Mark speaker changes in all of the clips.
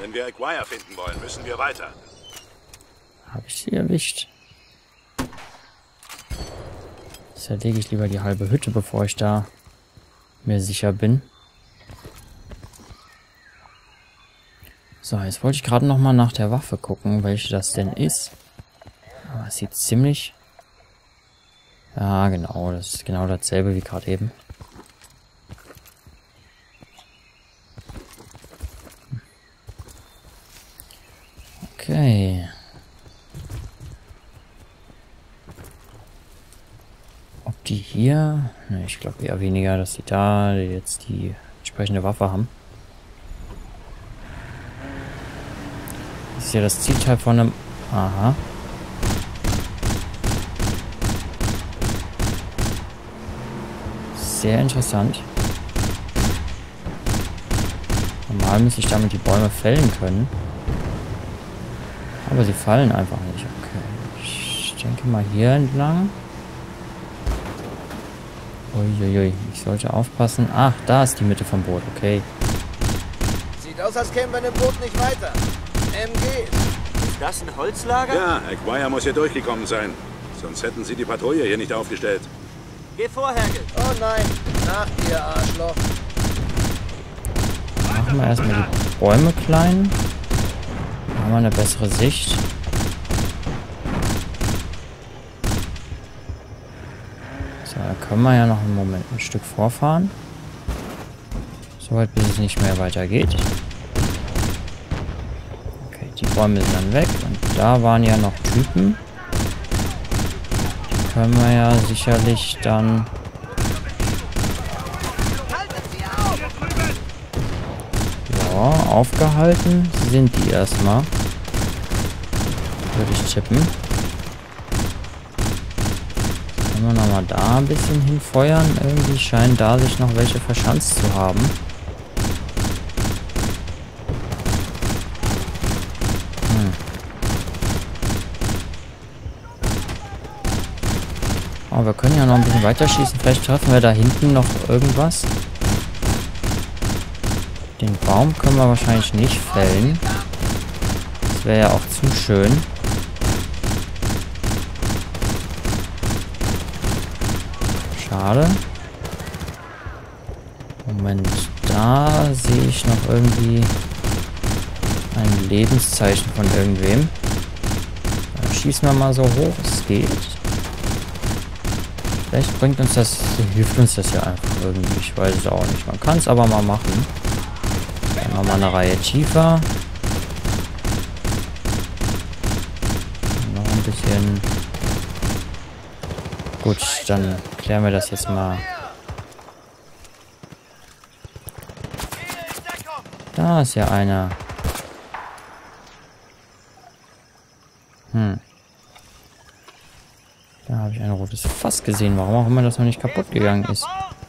Speaker 1: Wenn wir Aguirre finden wollen, müssen wir weiter.
Speaker 2: Habe ich sie erwischt? Zerlege ich lieber die halbe Hütte, bevor ich da mir sicher bin. So, jetzt wollte ich gerade noch mal nach der Waffe gucken, welche das denn ist. Aber es sieht ziemlich... Ja, genau, das ist genau dasselbe wie gerade eben. Okay. Ob die hier... Ne, ich glaube eher weniger, dass sie da jetzt die entsprechende Waffe haben. Das ist ja das Zielteil von einem... Aha. Sehr interessant. Normal müsste ich damit die Bäume fällen können. Aber sie fallen einfach nicht. Okay. Ich denke mal hier entlang. Uiuiui. Ich sollte aufpassen. Ach, da ist die Mitte vom Boot. Okay.
Speaker 3: Sieht aus, als kämen wir in dem Boot nicht weiter. MG.
Speaker 4: Ist das ein Holzlager?
Speaker 1: Ja, Aguirre muss hier durchgekommen sein. Sonst hätten sie die Patrouille hier nicht aufgestellt.
Speaker 4: Geh vor, Hergel.
Speaker 3: Oh nein. Nach dir, Arschloch.
Speaker 2: Machen wir erstmal die Bäume klein. Dann haben wir eine bessere Sicht. So, da können wir ja noch einen Moment ein Stück vorfahren. Soweit, bis es nicht mehr weitergeht. Okay, die Bäume sind dann weg. Und da waren ja noch Typen. Die können wir ja sicherlich dann... Ja, aufgehalten sind die erstmal. Würde ich tippen. Können wir nochmal da ein bisschen hinfeuern. Irgendwie scheinen da sich noch welche verschanzt zu haben. Oh, wir können ja noch ein bisschen weiter schießen. Vielleicht treffen wir da hinten noch irgendwas. Den Baum können wir wahrscheinlich nicht fällen. Das wäre ja auch zu schön. Schade. Moment, da sehe ich noch irgendwie ein Lebenszeichen von irgendwem. Dann schießen wir mal so hoch es geht. Vielleicht bringt uns das, hilft uns das ja einfach irgendwie. Ich weiß es auch nicht. Man kann es aber mal machen. Dann nochmal eine Reihe tiefer. Noch ein bisschen. Gut, dann klären wir das jetzt mal. Da ist ja einer. Da habe ich ein rotes Fass gesehen. Warum auch immer das noch nicht kaputt gegangen ist.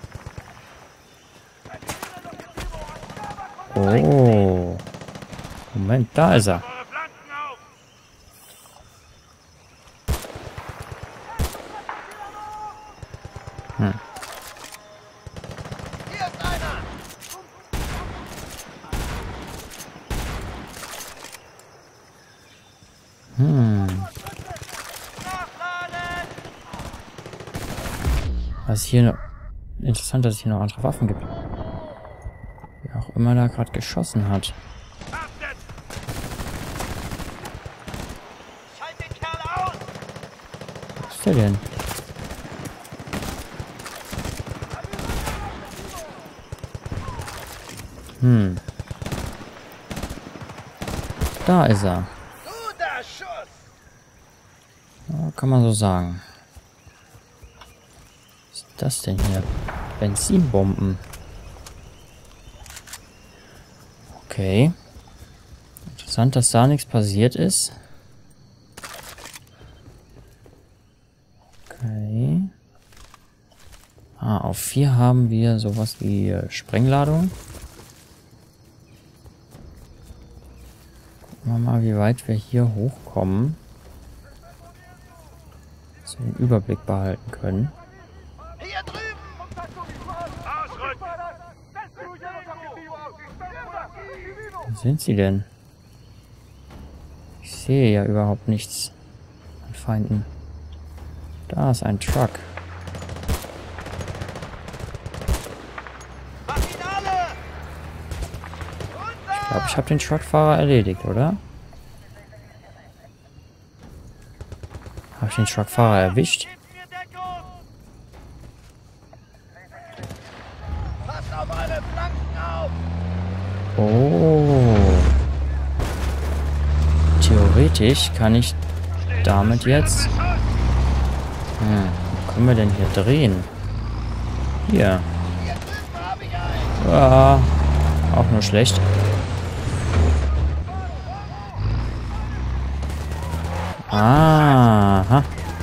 Speaker 2: Oh. Moment, da ist er. Was hier noch... Interessant, dass es hier noch andere Waffen gibt. Wer auch immer da gerade geschossen hat. Was ist der denn? Da ist er. Ja, kann man so sagen. Was ist das denn hier? Benzinbomben. Okay. Interessant, dass da nichts passiert ist. Okay. Auf 4 haben wir sowas wie Sprengladung. Gucken wir mal, wie weit wir hier hochkommen. Dass wir den Überblick behalten können. Wo sind sie denn? Ich sehe ja überhaupt nichts an Feinden. Da ist ein Truck. Ich glaube, ich habe den Truckfahrer erledigt, oder? Habe ich den Truckfahrer erwischt? Oh. Theoretisch kann ich damit jetzt... wo können wir denn hier drehen? Hier. Ja, auch nur schlecht. Aha.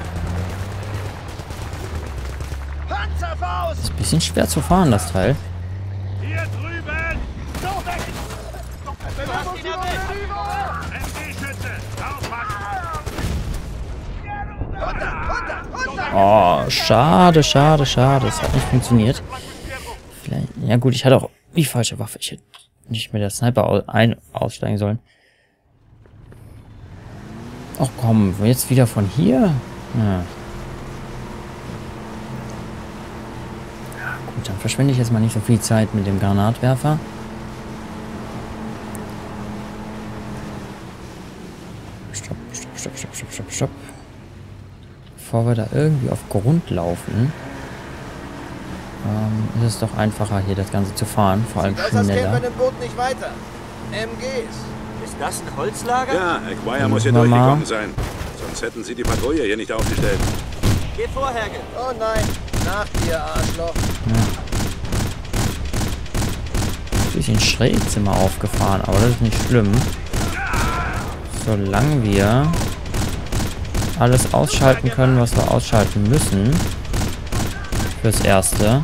Speaker 2: Ist ein bisschen schwer zu fahren, das Teil.
Speaker 5: Hier drüben! MG-Schütze! Aufpassen!
Speaker 2: Oh, schade, schade, schade. Es hat nicht funktioniert. Vielleicht, ja gut, ich hatte auch die falsche Waffe. Ich hätte nicht mit der Sniper aussteigen sollen. Ach komm, jetzt wieder von hier? Ja. Gut, dann verschwende ich jetzt mal nicht so viel Zeit mit dem Granatwerfer. Stopp, stopp, stopp, stopp, stopp, stopp, stopp. Bevor wir da irgendwie auf Grund laufen, ist es doch einfacher, hier das Ganze zu fahren. Vor allem
Speaker 3: Sieht aus, als kämen wir
Speaker 2: schneller.
Speaker 3: dem Boot nicht weiter. MGs.
Speaker 4: Ist das ein Holzlager?
Speaker 1: Ja, Acquire muss hier
Speaker 2: Mama.
Speaker 1: durchgekommen sein. Sonst hätten sie die Patrouille hier nicht aufgestellt.
Speaker 4: Geh vor, Herge.
Speaker 3: Oh nein. Nach dir, Arschloch.
Speaker 2: Bisschen schräg sind wir aufgefahren, aber das ist nicht schlimm. Solange wir alles ausschalten können, was wir ausschalten müssen. Fürs Erste.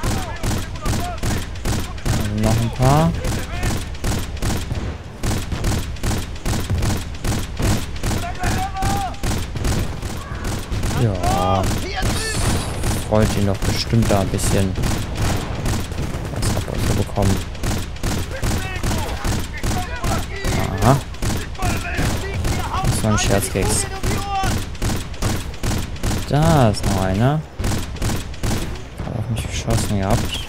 Speaker 2: Also noch ein paar. Ja. Freut ihn doch bestimmt da ein bisschen was ab und zu bekommen. Aha. Das war ein Scherzkeks. Da ist noch einer. Hat auf mich geschossen gehabt.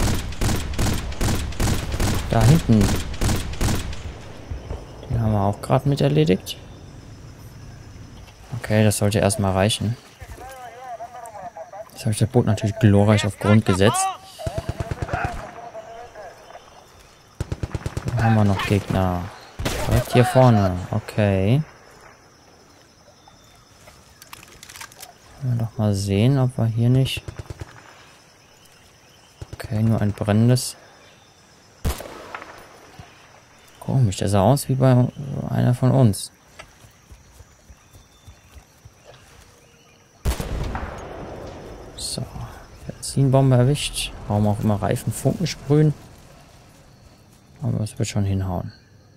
Speaker 2: Da hinten. Den haben wir auch gerade mit erledigt. Okay, das sollte erstmal reichen. Jetzt habe ich das Boot natürlich glorreich auf Grund gesetzt. Dann haben wir noch Gegner. Direkt hier vorne. Okay. Wollen wir doch mal sehen, ob wir hier nicht... Okay, nur ein brennendes... Komisch, der sah aus wie bei einer von uns. So, Benzinbombe erwischt. Warum auch immer Reifen Funken sprühen. Aber es wird schon hinhauen.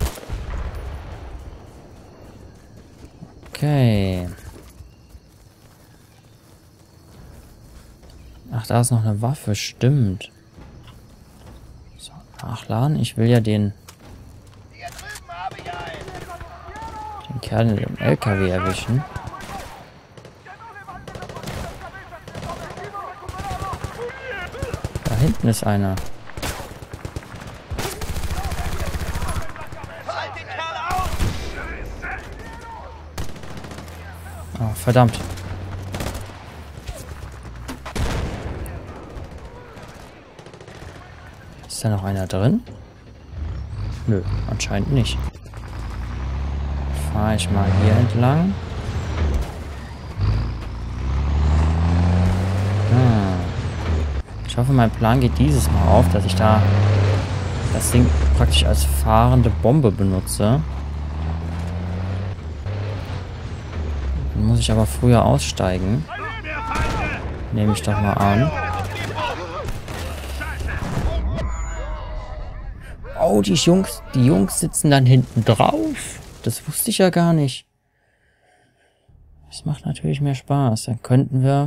Speaker 2: Okay. Ach, da ist noch eine Waffe, stimmt. So, nachladen. Ich will ja den Kerl in dem LKW erwischen. Da hinten ist einer. Oh, verdammt. Ist da noch einer drin? Nö, anscheinend nicht. Fahre ich mal hier entlang. Ich hoffe, mein Plan geht dieses Mal auf, dass ich da das Ding praktisch als fahrende Bombe benutze. Dann muss ich aber früher aussteigen. Nehme ich doch mal an. Oh, die Jungs sitzen dann hinten drauf. Das wusste ich ja gar nicht. Das macht natürlich mehr Spaß. Dann könnte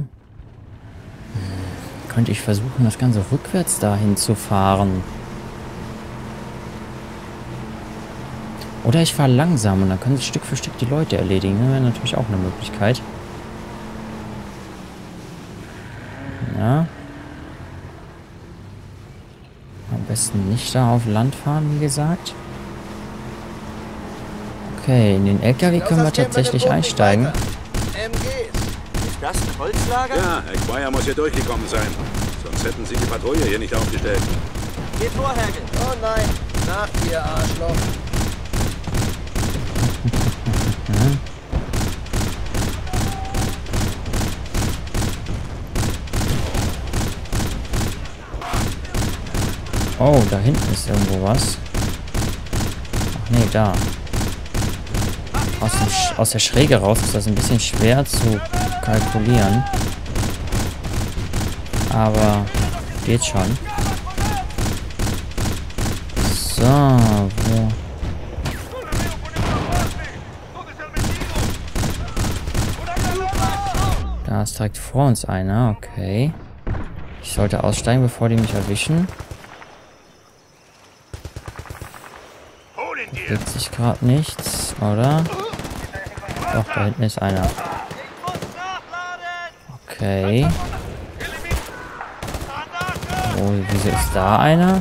Speaker 2: ich versuchen, das Ganze rückwärts dahin zu fahren. Oder ich fahre langsam und dann können sie Stück für Stück die Leute erledigen. Das wäre natürlich auch eine Möglichkeit. Ja. Am besten nicht da auf Land fahren, wie gesagt. Okay, in den LKW können wir tatsächlich einsteigen.
Speaker 4: Ist das ein Holzlager?
Speaker 1: Ja, Acquire muss hier durchgekommen sein. Sonst hätten sie die Patrouille hier nicht aufgestellt.
Speaker 4: Geh vor, Hergel.
Speaker 3: Oh nein, nach dir, Arschloch.
Speaker 2: Oh, da hinten ist irgendwo was. Ach nee, da. Aus der Schräge raus ist das ein bisschen schwer zu kalkulieren. Aber geht schon. So, wo... Da ist direkt vor uns einer, okay. Ich sollte aussteigen, bevor die mich erwischen. Bewegt sich gerade nichts, oder? Doch, da hinten ist einer. Okay. Oh, wieso ist da einer?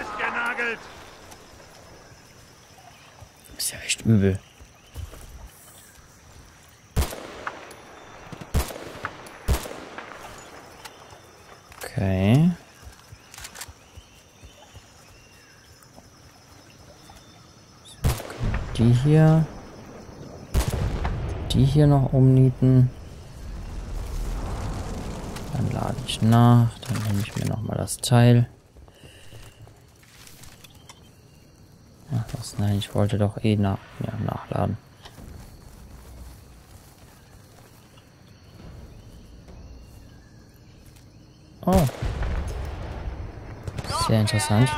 Speaker 2: Ist ja echt übel. Okay. Die hier noch umnieten. Dann lade ich nach. Dann nehme ich mir nochmal das Teil. Ach was, nein, ich wollte doch eh nachladen. Oh. Sehr interessant.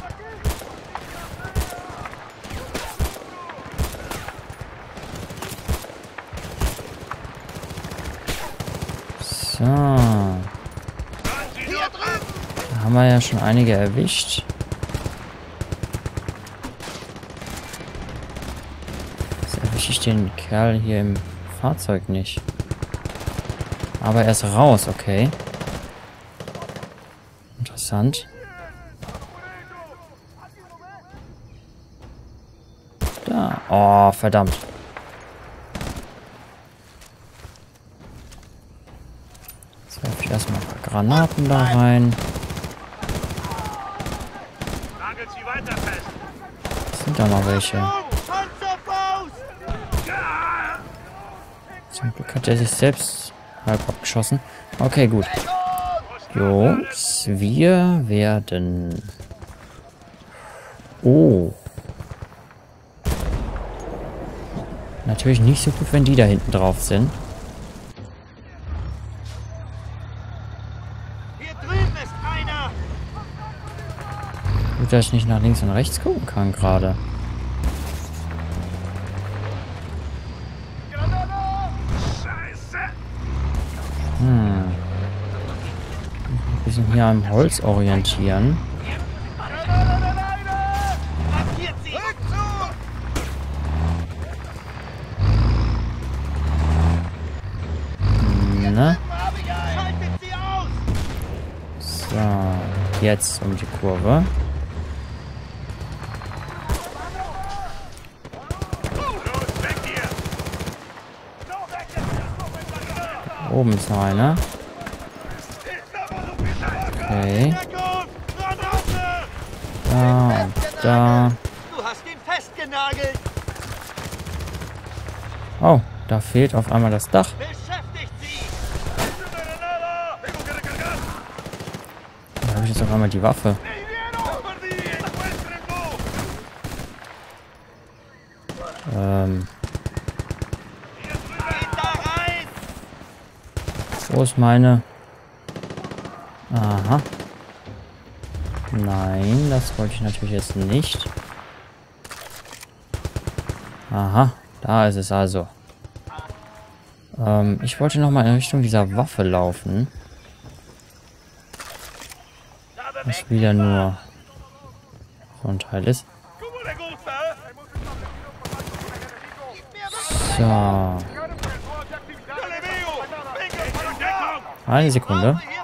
Speaker 2: So. Da haben wir ja schon einige erwischt. Jetzt erwische ich den Kerl hier im Fahrzeug nicht. Aber er ist raus, okay. Interessant. Da. Oh, verdammt. Jetzt werfe ich erstmal ein paar Granaten da rein. Sind da noch welche? Zum Glück hat er sich selbst halb abgeschossen. Okay, gut. Jungs, wir werden... Oh. Natürlich nicht so gut, wenn die da hinten drauf sind.
Speaker 4: Hier drüben ist einer.
Speaker 2: Gut, dass ich nicht nach links und rechts gucken kann gerade. Ein bisschen hier am Holz orientieren. Ne? So, jetzt um die Kurve. Oben ist noch einer. Okay. Da und da.
Speaker 4: Du hast ihn festgenagelt.
Speaker 2: Oh, da fehlt auf einmal das Dach.
Speaker 4: Beschäftigt sie.
Speaker 2: Da habe ich jetzt auf einmal die Waffe. Wo ist meine... Aha. Nein, das wollte ich natürlich jetzt nicht. Aha, da ist es also. Ich wollte nochmal in Richtung dieser Waffe laufen. Was wieder nur so ein Teil ist. So. Eine Sekunde.
Speaker 4: Hier